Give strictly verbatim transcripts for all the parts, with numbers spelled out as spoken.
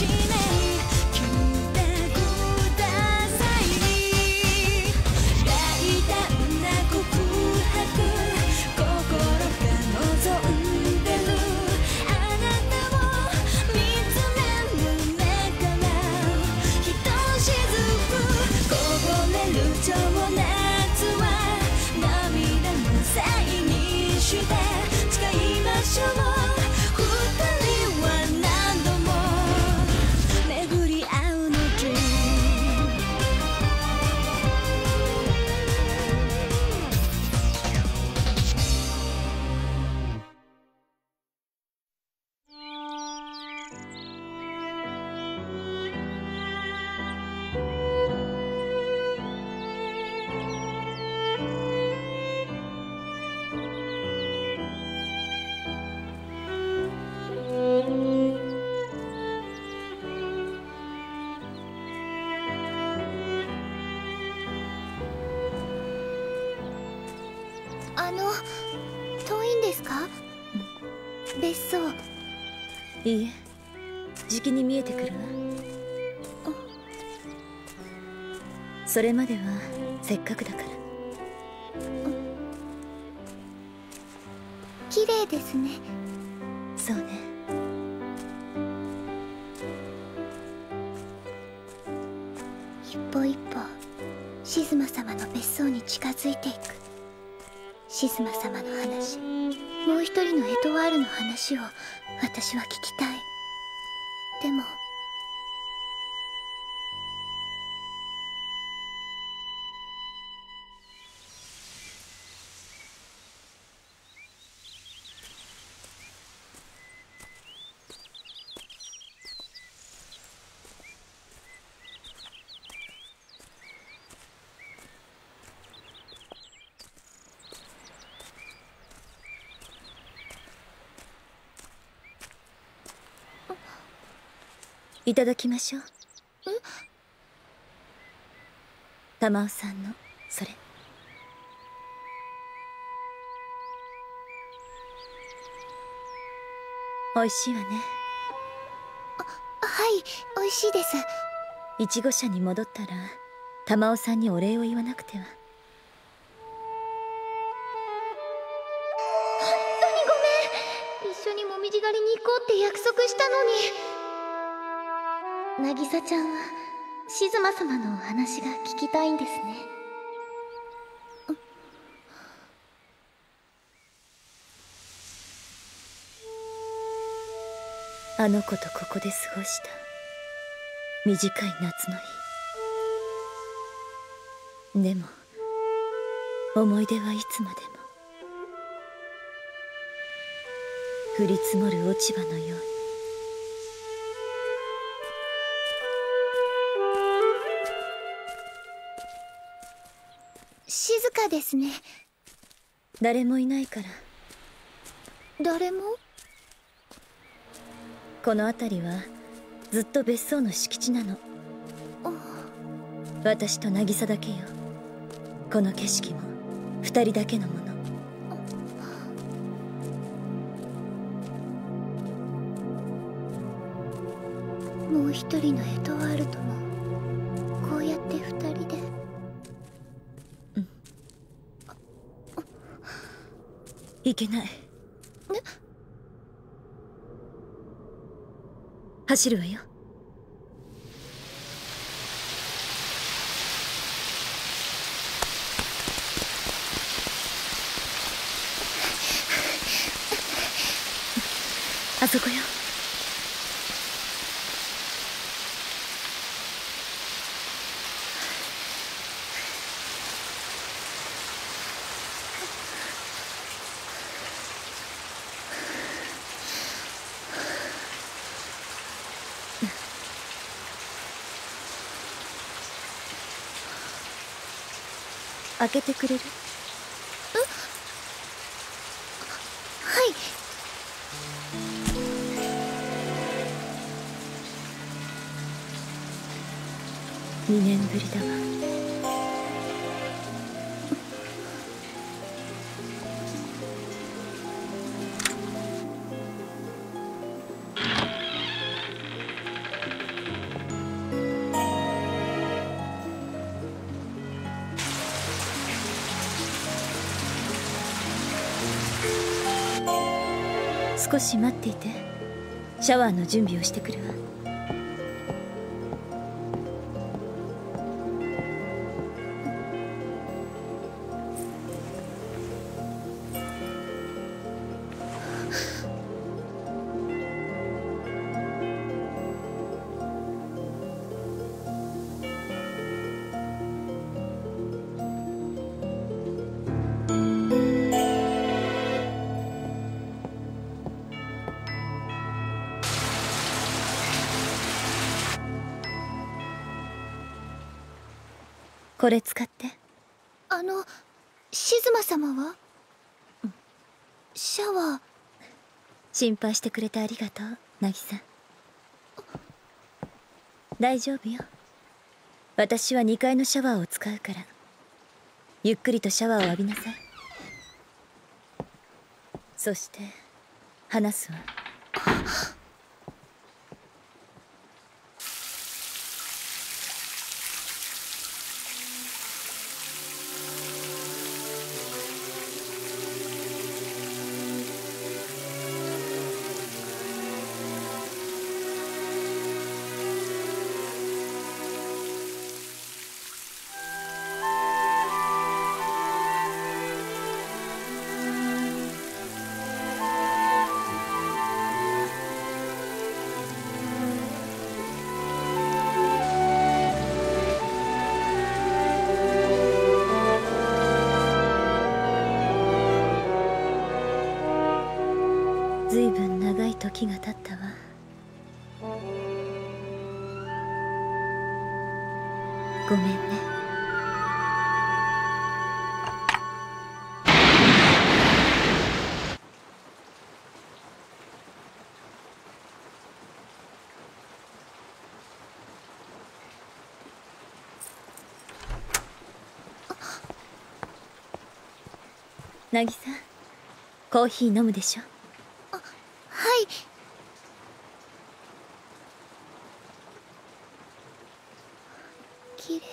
あの、遠いんですか？別荘。 いいえ、じきに見えてくるわ。それまではせっかくだから。 綺麗ですね。 そうね。 一歩一歩静馬様の別荘に近づいていく。静馬様の話、もう一人のエトワールの話を私は聞きたい。でもいただきましょう。 え？ 玉緒さんのそれ。美味しいわね。 あ、はい、美味しいです。 いちご社に戻ったら玉緒さんにお礼を言わなくては。 本当にごめん。一緒にもみじ狩りに行こうって約束したのに。渚ちゃんは静馬様のお話が聞きたいんですね。 あの子とここで過ごした短い夏の日。でも思い出はいつまでも降り積もる落ち葉のように。 静かですね。 誰もいないから。 誰も？ この辺りはずっと別荘の敷地なの。私と渚だけよ。この景色も二人だけのもの。 もう一人のエトワールともこうやって二人で。 うん。いけない。走るわよ。あそこよ。開けてくれる？ え？はい。 にねんぶりだわ。 少し待っていて。シャワーの準備をしてくるわ。これ使って。 あの、シズマ様は？シャワー。 心配してくれてありがとう、ナギさん。大丈夫よ。私はにかいのシャワーを使うから、ゆっくりとシャワーを浴びなさい。そして話すわ。ずいぶん長い時が経ったわ。ごめんね。ナギさん、コーヒー飲むでしょ。 はい。綺麗。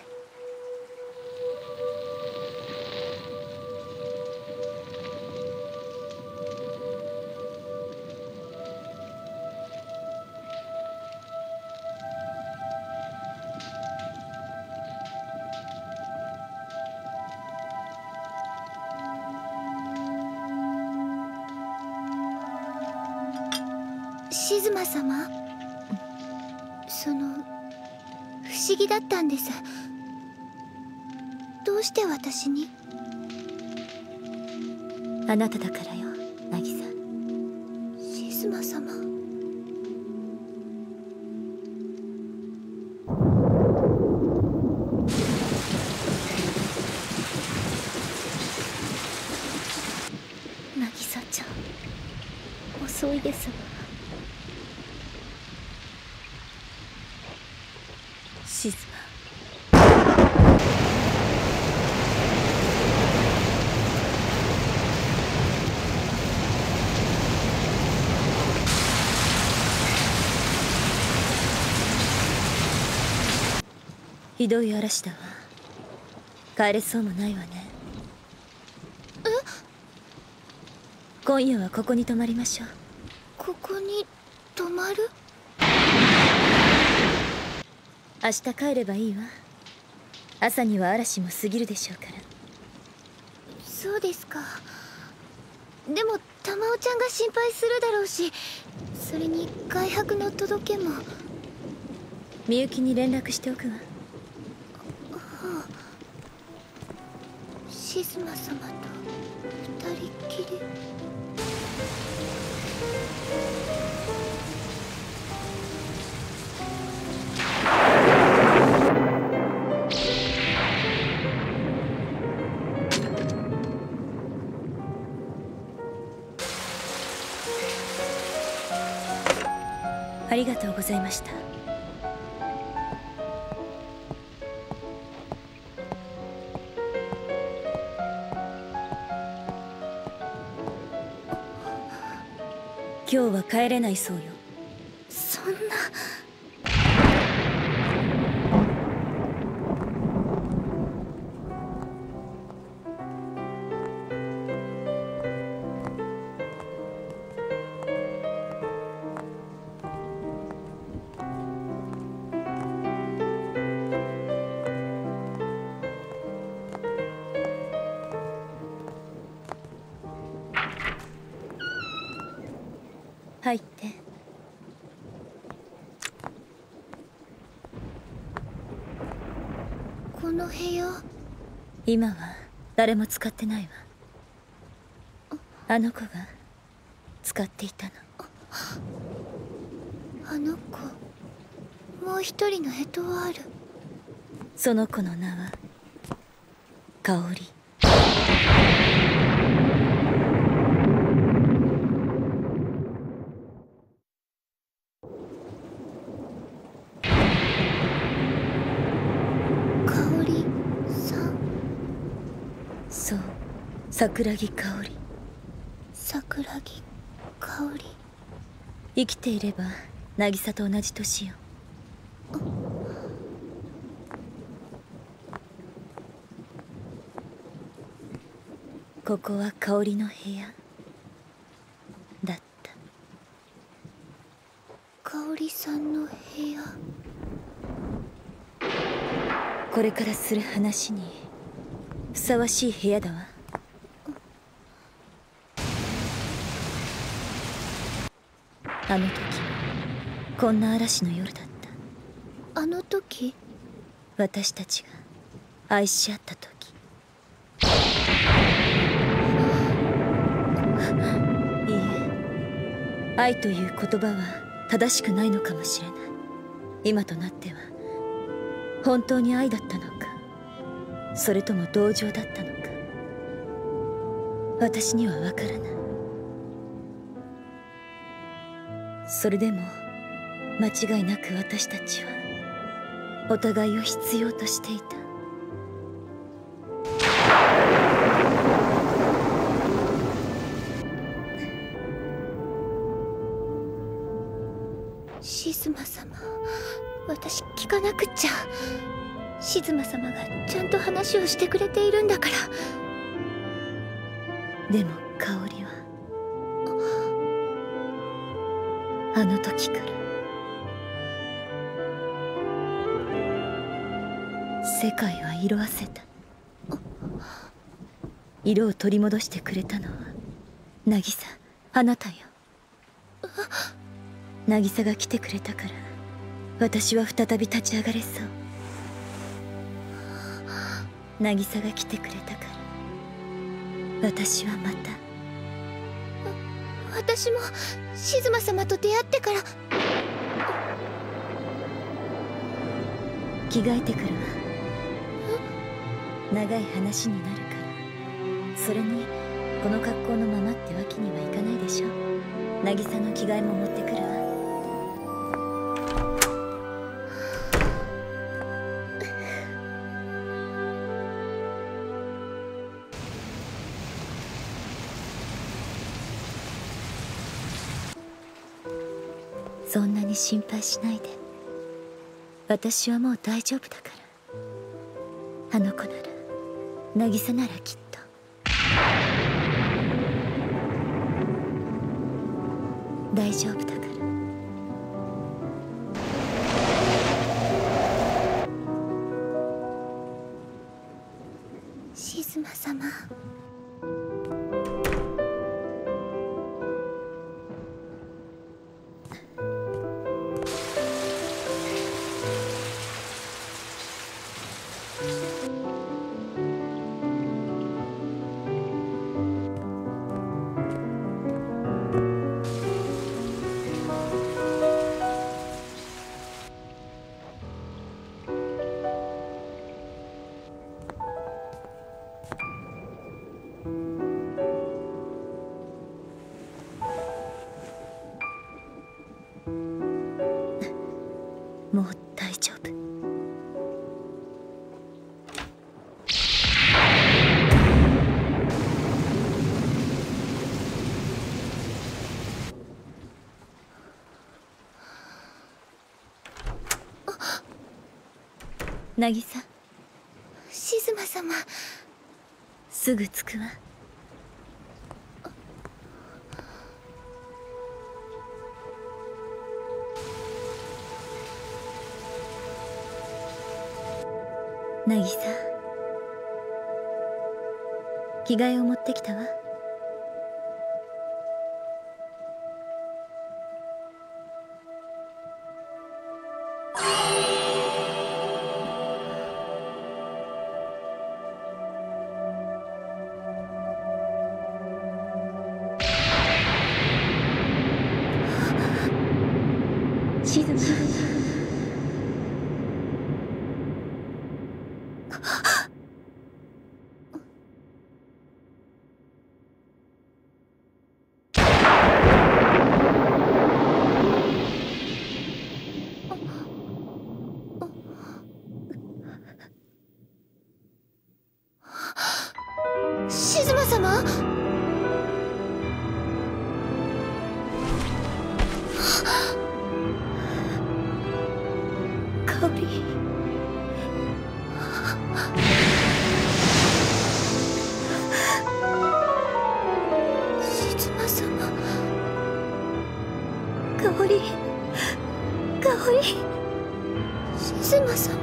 シズマ様、その不思議だったんです。どうして私に？ あなただからよ、ナギさん。 シズマ様。ナギサちゃん、遅いですわ。シズマ。 ひどい嵐だわ。帰れそうもないわね。 え？ 今夜はここに泊まりましょう。 ここに泊まる？ 明日帰ればいいわ。朝には嵐も過ぎるでしょうから。 そうですか。でも玉緒ちゃんが心配するだろうし、それに外泊の届けも。 みゆきに連絡しておくわ。 はあ、シズマ様と二人っきり。 ありがとうございました。今日は帰れないそうよ。 そんな。 入って。 この部屋、 今は誰も使ってないわ。あの子が使っていたの。 あの子、もう一人のエトワール。 その子の名は香り。 香りさん。 そう、桜木香り。 桜木香り。 生きていれば渚と同じ年よ。ここは香りの部屋だった。 香りさんの部屋。 これからする話にふさわしい部屋だわ。あの時こんな嵐の夜だった。 あの時、 私たちが愛し合った時。いいえ、愛という言葉は正しくないのかもしれない。今となっては本当に愛だったのか、それとも同情だったのか、私には分からない。それでも間違いなく私たちはお互いを必要としていた。 シズマ様、私聞かなくっちゃ。シズマ様がちゃんと話をしてくれているんだから。 でも香りはあの時から世界は色あせた。色を取り戻してくれたのは渚、あなたよ。渚が来てくれたから私は再び立ち上がれそう。渚が来てくれたから私はまた。 私もシズマ様と出会ってから。 着替えてくるわ。長い話になるから。それにこの格好のままってわけにはいかないでしょ。渚の着替えも持ってくるわ。そんなに心配しないで。私はもう大丈夫だから。あの子なら、渚ならきっと。大丈夫だから。 シズマ様、 もう大丈夫。渚、 シズマ様、 すぐ着くわ。渚、着替えを持ってきたわ。 静ま静馬様。香り。静馬様。香り。香り。静馬様。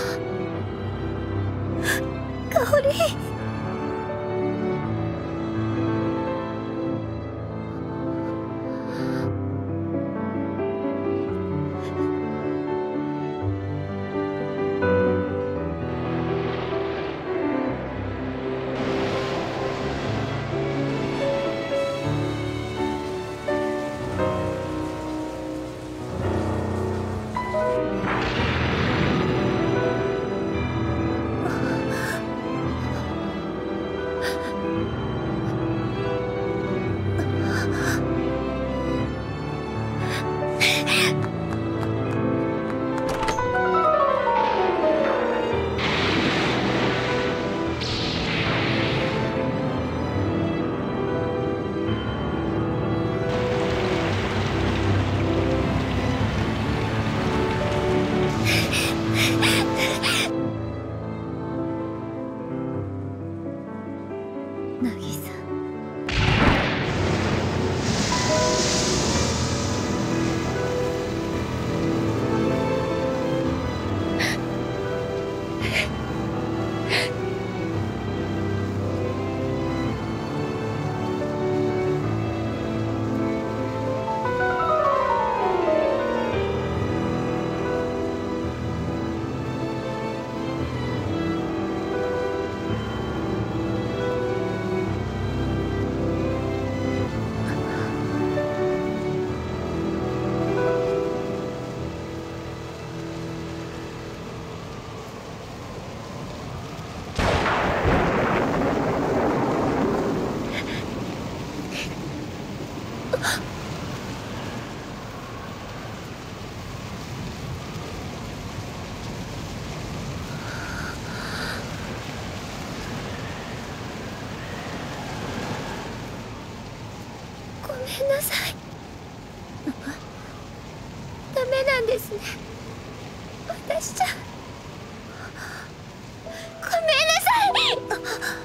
香り。渚。ごめんなさい。ダメなんですね。私じゃ。ごめんなさい。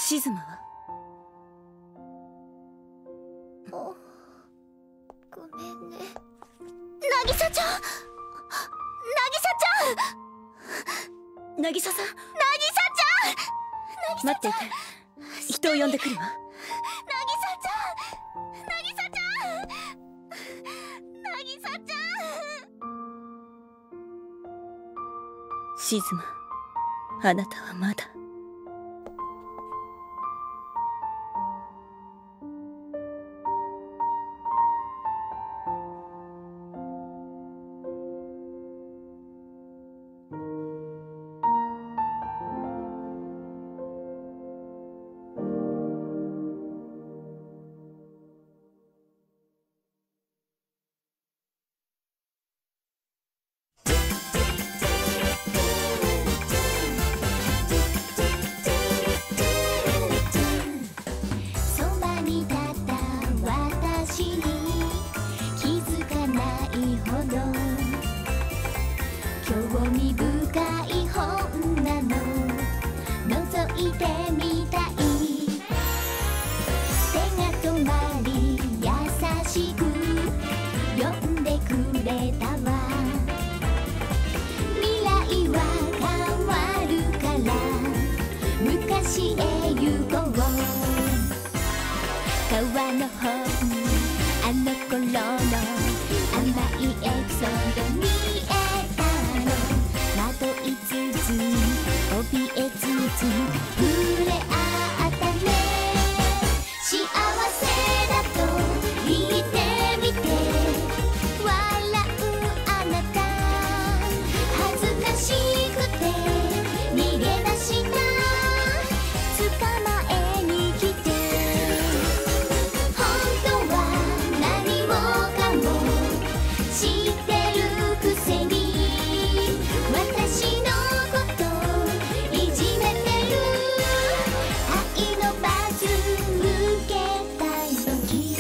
シズマは？ ごめんね、渚ちゃん。渚ちゃん。 渚さん。渚ちゃん。 待っていて。人を呼んでくるわ。 渚ちゃん。渚ちゃん。渚ちゃん。 シズマ、あなたはまだ。 興味深い本なの覗いてみたい。手が止まり優しく読んでくれたわ。未来は変わるから昔へ行こう。川の方にあの頃の甘いエピソード見えたの。惑いつつ怯えつつ触れ合ったね。幸せだと言ってみて笑うあなた。恥ずかしくて逃げ出した捕まえに来て。本当は何もかも知ってるくせに私のこといじめてる。愛の罰受けたい時。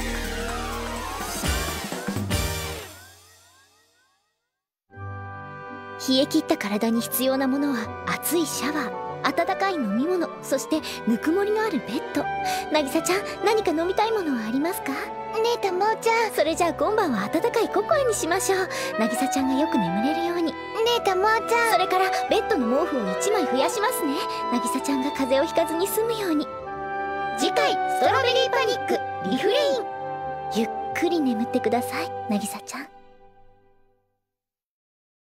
冷え切った体に必要なものは熱いシャワー、温かい飲み物、そしてぬくもりのあるベッド。渚ちゃん、何か飲みたいものはありますか？ねえたもちゃん、それじゃあ今晩は温かいココアにしましょう。渚ちゃんがよく眠れるように。ねえたもちゃん、それからベッドの毛布をいちまい増やしますね。渚ちゃんが風邪をひかずに済むように。次回ストロベリーパニックリフレイン。ゆっくり眠ってください渚ちゃん。